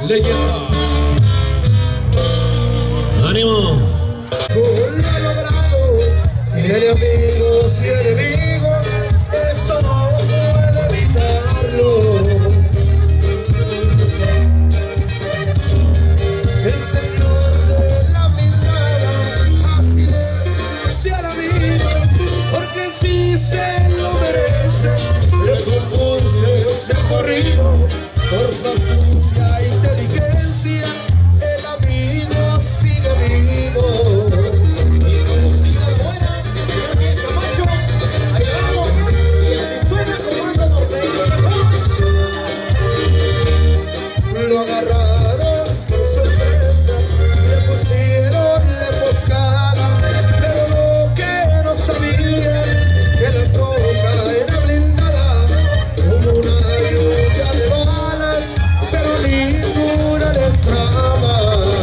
Leyenda. ¡Ánimo! Lo he logrado. Tiene amigos y enemigos, eso no puede evitarlo. El señor de la blindada, así le sea el amigo, porque en sí se lo merece. Le compuse ese corrido por su astucia e inteligencia. El amigo sigue vivo. Y su música buena, señor Luis Camacho, ahí vamos. Y así suena como anda norteño. Lo agarraron por sorpresa, le pusieron la emboscada, pero lo que no sabían que la troca era blindada, como una lluvia de balas, pero ninguna le entraba.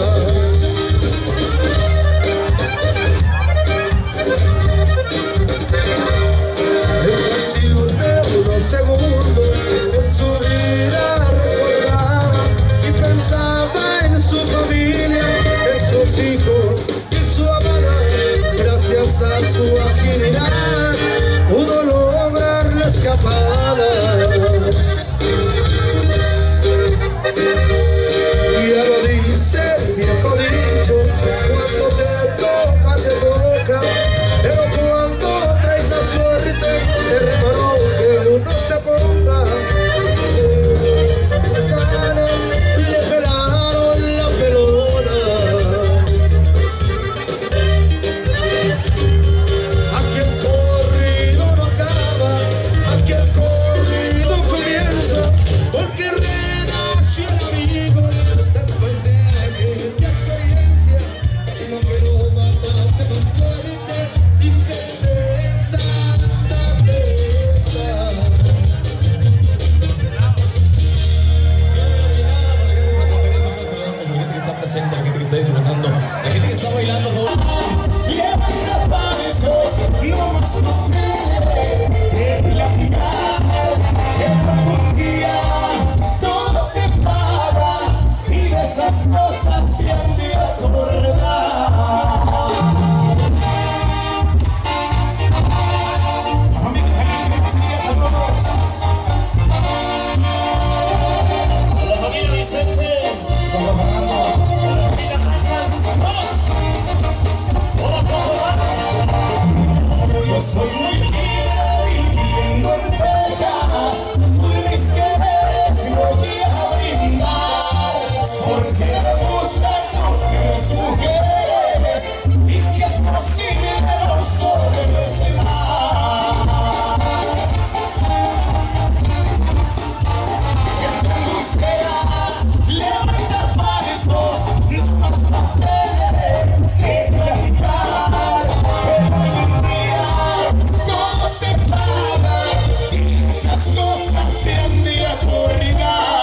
En cuestión de unos segundos, en su vida recordaba y pensaba en su familia, en sus hijos y su amada. Gracias a su agilidad pudo lograr la escapada. Y ya lo dice el viejo dicho, cuando te toca, pero cuando traes la suerte, hermano, que uno se ponga. Ganas, le pelaron la pelona. Aquí el corrido no acaba, aquí el corrido comienza, porque renació el amigo después de aquella experiencia. Lo que no mata hace más fuerte, dice de Santa Teresa. Presente, la gente que está disfrutando, la gente que está bailando. Levanta pasos, no más no me platicar, que algún día todo se para y de esas cosas se han de acordar. Familia, buenos días a todos. La familia Vicente, como Fernando. Yo soy muy libre viviendo en Texas, mis quereres no voy a brindar, porque me gustan las mujeres, y si es posible no solo cenar. Que me gustaría levantar falsos, no más papeles que platicar. Todo se paga y esas cosas se han de acordar.